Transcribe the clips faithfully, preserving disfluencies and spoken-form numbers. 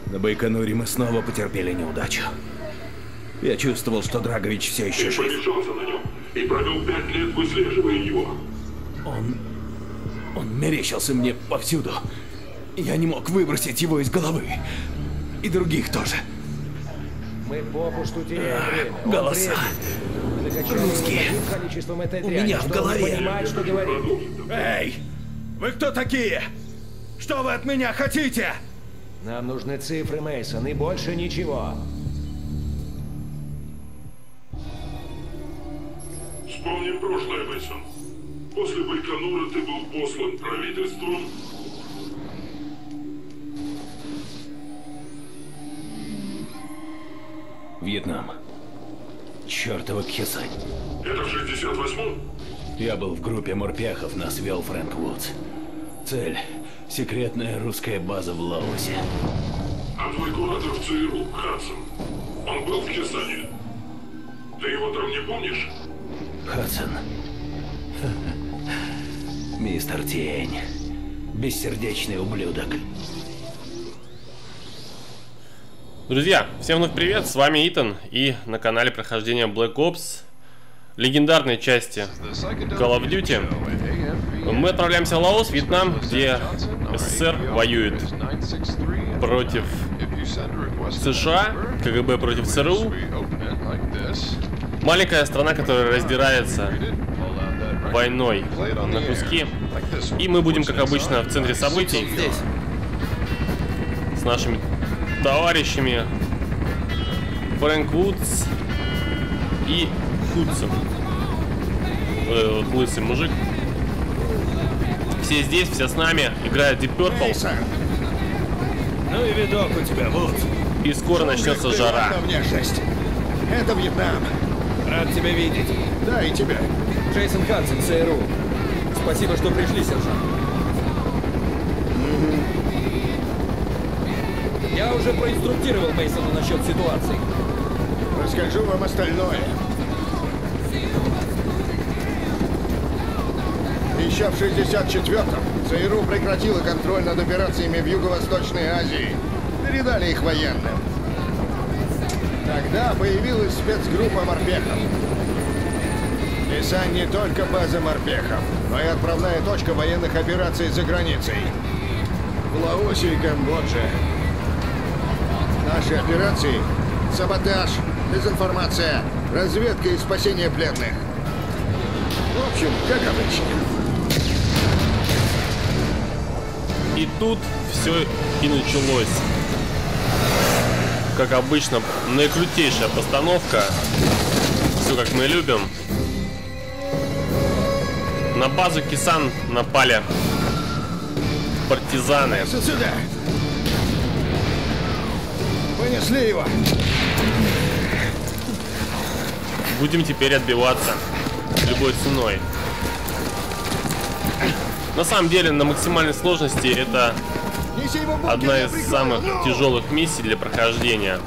На Байконуре мы снова потерпели неудачу. Я чувствовал, что Драгович все еще Ты жив. помешался на нем и провел пять лет, выслеживая его. Он... он мерещился мне повсюду. Я не мог выбросить его из головы. И других тоже. Мы попусту теряем время. Он Голоса. бредит. Закачали Русские. его таким количеством этой У дряни, меня в что он голове. не понимает, что говорит. Эй! Вы кто такие? Что вы от меня хотите? Нам нужны цифры, Мейсон, и больше ничего. Вспомним прошлое, Мейсон. После Байконура ты был послан правительством. Вьетнам. Чёртова Кхесань. Это в шестьдесят восьмом? Я был в группе морпехов, нас вел Фрэнк Вудс. Цель — секретная русская база в Лаосе. А твой куратор в ЦРУ, Хадсон, он был в Кхесане? Ты его там не помнишь? Хадсон. Мистер Тень. Бессердечный ублюдок. Друзья, всем вновь привет, с вами Итан и на канале прохождения Black Ops, легендарной части Call of Duty. Мы отправляемся в Лаос, Вьетнам, где СССР воюет против США, КГБ против ЦРУ. Маленькая страна, которая раздирается войной на куски. И мы будем, как обычно, в центре событий Здесь. с нашими товарищами Фрэнк Вудс и Худсон. Вот этот вот лысый мужик. Все здесь, все с нами. Играет Deep Purple. Ну и видок у тебя, Вудс. И скоро начнется жара. Это Вьетнам. Рад тебя видеть. Да, и тебя. Джейсон Хадсон, ЦРУ. Спасибо, что пришли, сержант. Я уже проинструктировал Мейсона насчет ситуации. Расскажу вам остальное. Еще в шестьдесят четвёртом ЦРУ прекратила контроль над операциями в Юго-Восточной Азии. Передали их военным. Тогда появилась спецгруппа морпехов. Кхесань не только база морпехов, но и отправная точка военных операций за границей. В Лаосе и Камбодже. Наши операции — саботаж, дезинформация, разведка и спасение пленных. В общем, как обычно. И тут все и началось. Как обычно, наикрутейшая постановка. Все как мы любим. На базу Кесан напали партизаны. Сюда! Понесли его! Будем теперь отбиваться любой ценой. На самом деле, на максимальной сложности это одна из самых тяжелых миссий для прохождения.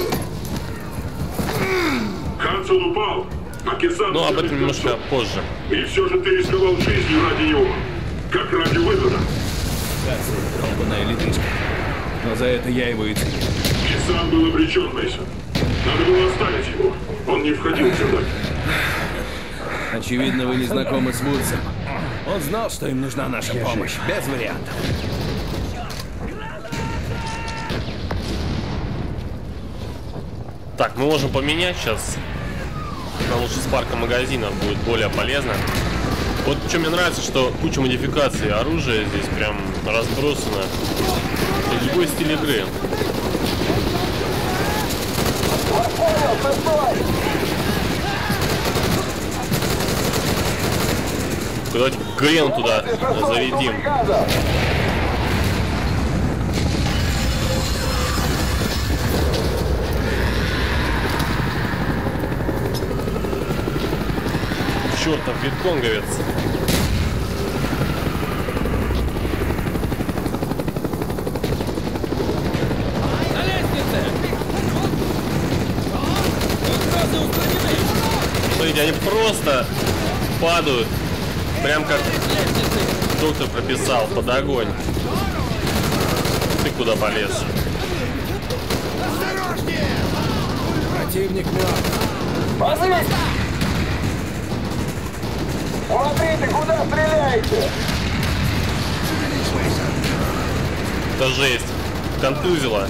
Хадсон упал, а Кесан... Но об этом немножко позже. И все же ты рисковал жизнью ради него. Как ради выгода. Хадсон, долбаная ледышка. Но за это я его и ценю. Кесан был обречен, Мейсон. Надо было оставить его. Он не входил сюда. Очевидно, вы не знакомы с Вудсом. Он знал, что им нужна наша помощь. Без вариантов. Так, мы можем поменять сейчас. Нам лучше с парка магазинов будет более полезно. Вот что мне нравится, что куча модификаций оружия здесь прям разбросано. Любой стиль игры. Давайте крен туда зарядим. Чертов вьетконговец. На лестнице! Угрозы устранены! Смотрите, они просто падают. Прям как доктор прописал, под огонь. Ты куда полез? Осторожнее! Противник мертв. Смотрите, куда стреляете? Шевелись, Мейсон. Это жесть. Контузило.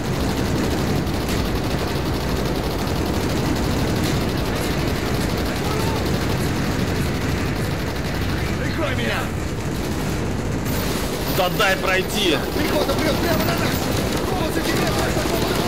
Прикрой меня! Да дай пройти. Пехота прет прямо на нас! Голос и тебе, Мейсон,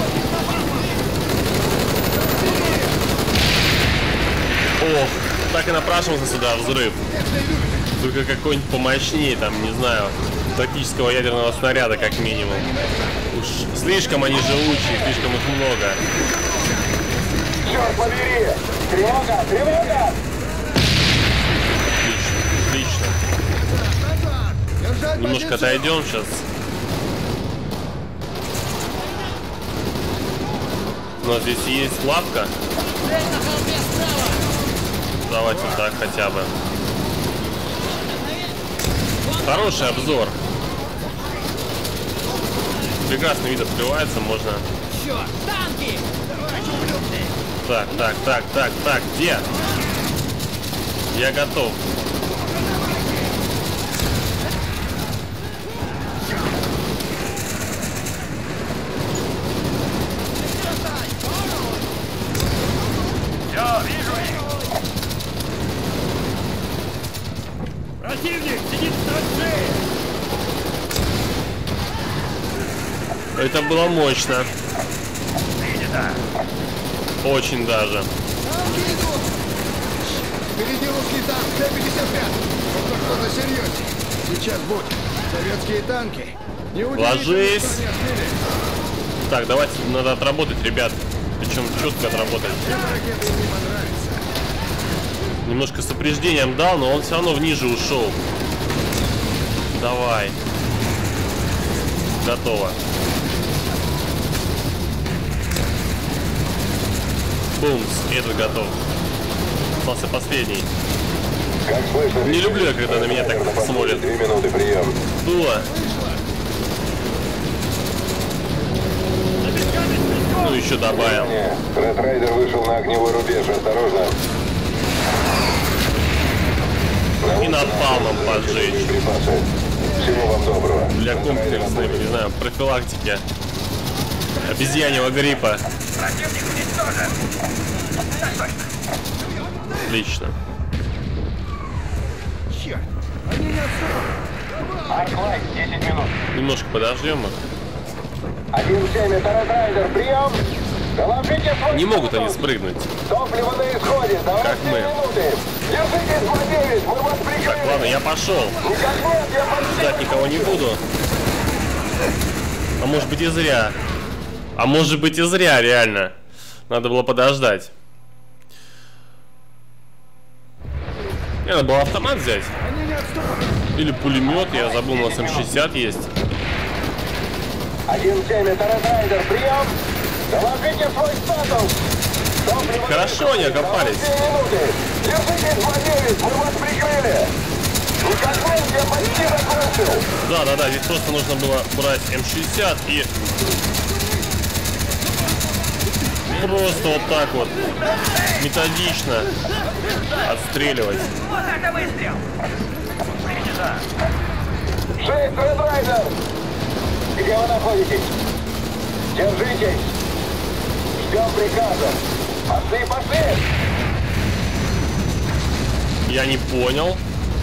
Ох, так и напрашивался сюда взрыв. Только какой-нибудь помощнее, там, не знаю, тактического ядерного снаряда, как минимум. Уж слишком они живучие, слишком их много. Черт побери! Тревога! Тревога! Отлично, отлично. Немножко отойдем сейчас. У нас здесь есть лапка. Давайте вот так хотя бы. Хороший обзор. Прекрасный вид открывается, можно. Так, так, так, так, так, где? Я готов. Я вижу их! Противник сидит в траншее! Это было мощно. Очень даже. Танки идут! Впереди русский танк Т пятьдесят пять. Это что-то серьезнее. Сейчас будет. Советские танки. Не Ложись. что они отбили. Так, давайте, надо отработать, ребят. Причем четко отработать. Эта ракета им не понравится. Немножко с упреждением дал, но он все равно вниже ушел. Давай. Готово. Бумс, этот готов. Остался последний. Как слышно? Не люблю я, когда на меня так смотрят. Три минуты, прием. Дуло. Ну, еще добавил. Ред Райдер вышел на огневой рубеж. Осторожно. И напалмом поджечь. Припасы. Всего вам доброго. Для комплексной, не знаю, профилактики обезьяньего гриппа. Противник уничтожен. Отлично. Черт! Они не отступают! Арклайт, десять минут. Немножко подождем. один семь, это Ред Райдер, прием. Доложите свой Не могут они статус. спрыгнуть. Топливо на исходе. Давайте Как мы. минуты. Держитесь, два девять, мы вас прикрыли. Так, ладно, я пошел. Никак нет, я почти... Ждать никого не буду. А может быть и зря. А может быть и зря, реально. Надо было подождать. Мне надо было автомат взять. Они не отступают! Или пулемет, я забыл, у нас эм шестьдесят есть. один семь, это Ред Райдер, прием. Доложите свой статус. Топливо на Хорошо они исходе. окопались. Давайте минуты. Держитесь, два девять, мы вас прикрыли. Никак нет, я почти закончил. Да, да, да, здесь просто нужно было брать эм шестьдесят и просто вот так вот методично отстреливать. Вот это выстрел. Принято. шесть, Ред Райдер. Где вы находитесь? Держитесь. Ждем приказа. Пошли, пошли. Я не понял.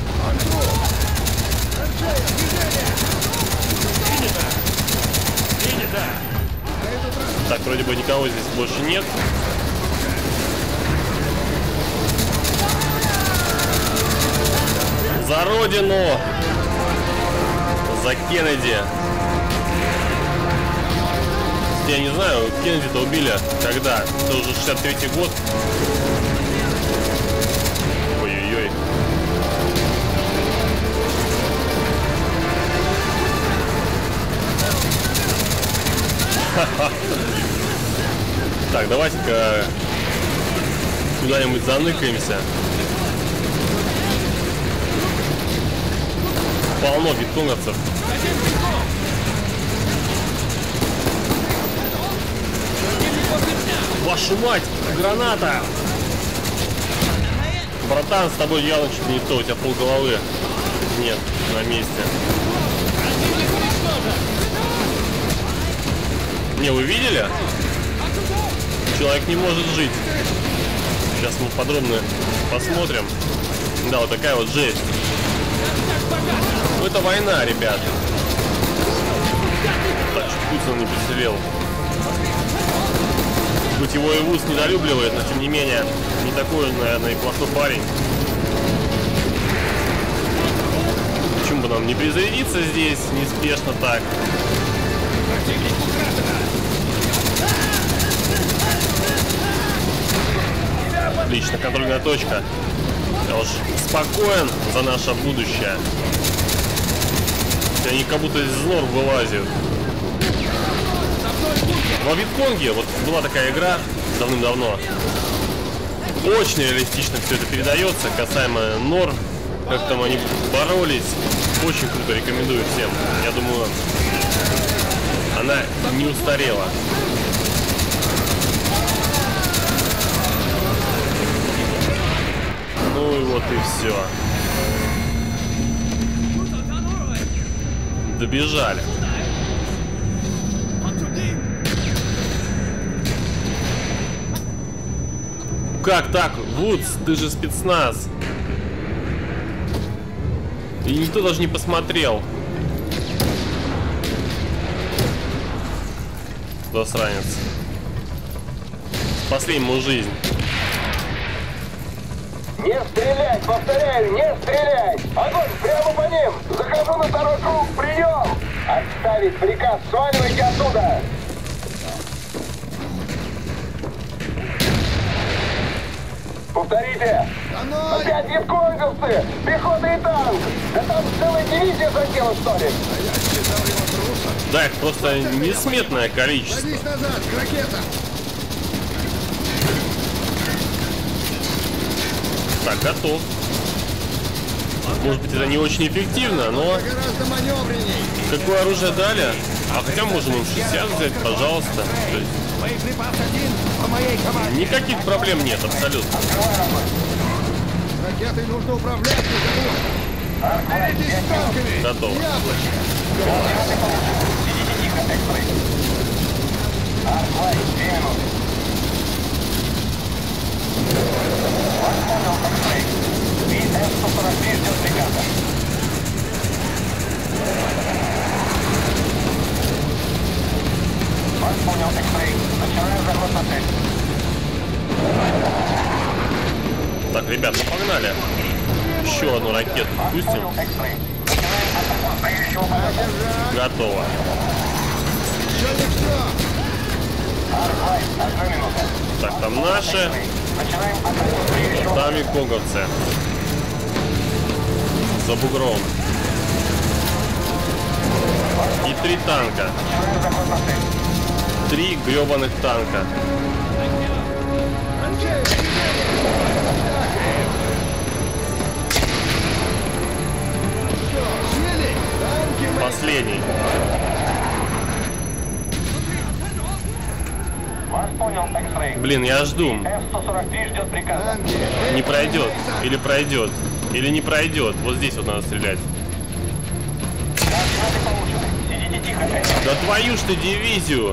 Так, вроде бы никого здесь больше нет. За родину! За Кеннеди! Я не знаю, Кеннеди-то убили когда? Это уже шестьдесят третий год. Ой-ой-ой. Так, давайте-ка куда-нибудь заныкаемся. Полно вьетконговцев. Вашу мать! Граната! Братан, с тобой явно что-то не то, у тебя полголовы. Нет, на месте. Не, вы видели? Человек не может жить. Сейчас мы подробно посмотрим. Да, вот такая вот жесть. Ну, это война, ребят. Так что Путин не прицелил. Хоть его и ВУЗ недолюбливает, но тем не менее, не такой, наверное, и плохой парень. Почему бы нам не призарядиться здесь неспешно так? Отлично, контрольная точка. Я уж спокоен за наше будущее. Они как будто из нор вылазят. Во Вьетконге вот была такая игра давным-давно. Очень реалистично все это передается, касаемо нор. Как там они боролись. Очень круто, рекомендую всем. Я думаю, она не устарела. Ну и вот и все. Добежали. Как так? Вудс, ты же спецназ. И никто даже не посмотрел. Засранец. Спасли ему жизнь. Не стрелять, повторяю, не стрелять! Огонь прямо по ним! Захожу на второй круг, прием! Отставить приказ, сваливайте оттуда! Повторите! Опять вьетконговцы! Пехота и танк! Да там целая дивизия задела, что ли? Да, их просто несметное количество. Садись назад, ракета! Так, готов. Может быть, это не очень эффективно, но... Гораздо маневренней! Какое оружие дали? А хотя можем им шестьдесят взять, пожалуйста. То есть... Никаких проблем нет, абсолютно. Ракетой нужно управлять, не танками! Готово. Так, ребят, ну погнали. Еще одну ракету пустим. Готово. Так, там наши. Там и конговцы. За бугром. И три танка. Три гребаных танка. Последний. Блин, я жду. Не пройдет. Или пройдет. Или не пройдет. Вот здесь вот надо стрелять. Да твою ж ты дивизию.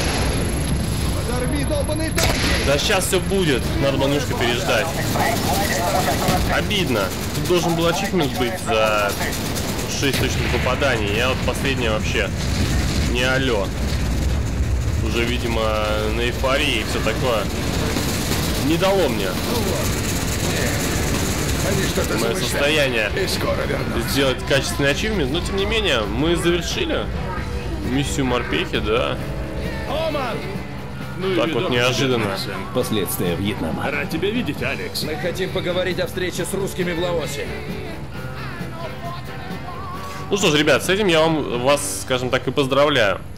Да сейчас все будет. Надо манушку переждать. Обидно. Тут должен был ачивмент быть за шесть точных попаданий. Я вот последнее вообще не алло. Уже, видимо, на эйфории и все такое. Не дало мне. Мое состояние сделать качественный ачивмент. Но, тем не менее, мы завершили миссию морпехи, да. Ну, так вот неожиданно. Последствия Вьетнама. Рад тебя видеть, Алекс. Мы хотим поговорить о встрече с русскими в Лаосе. Ну что ж, ребят, с этим я вам вас, скажем так, и поздравляю.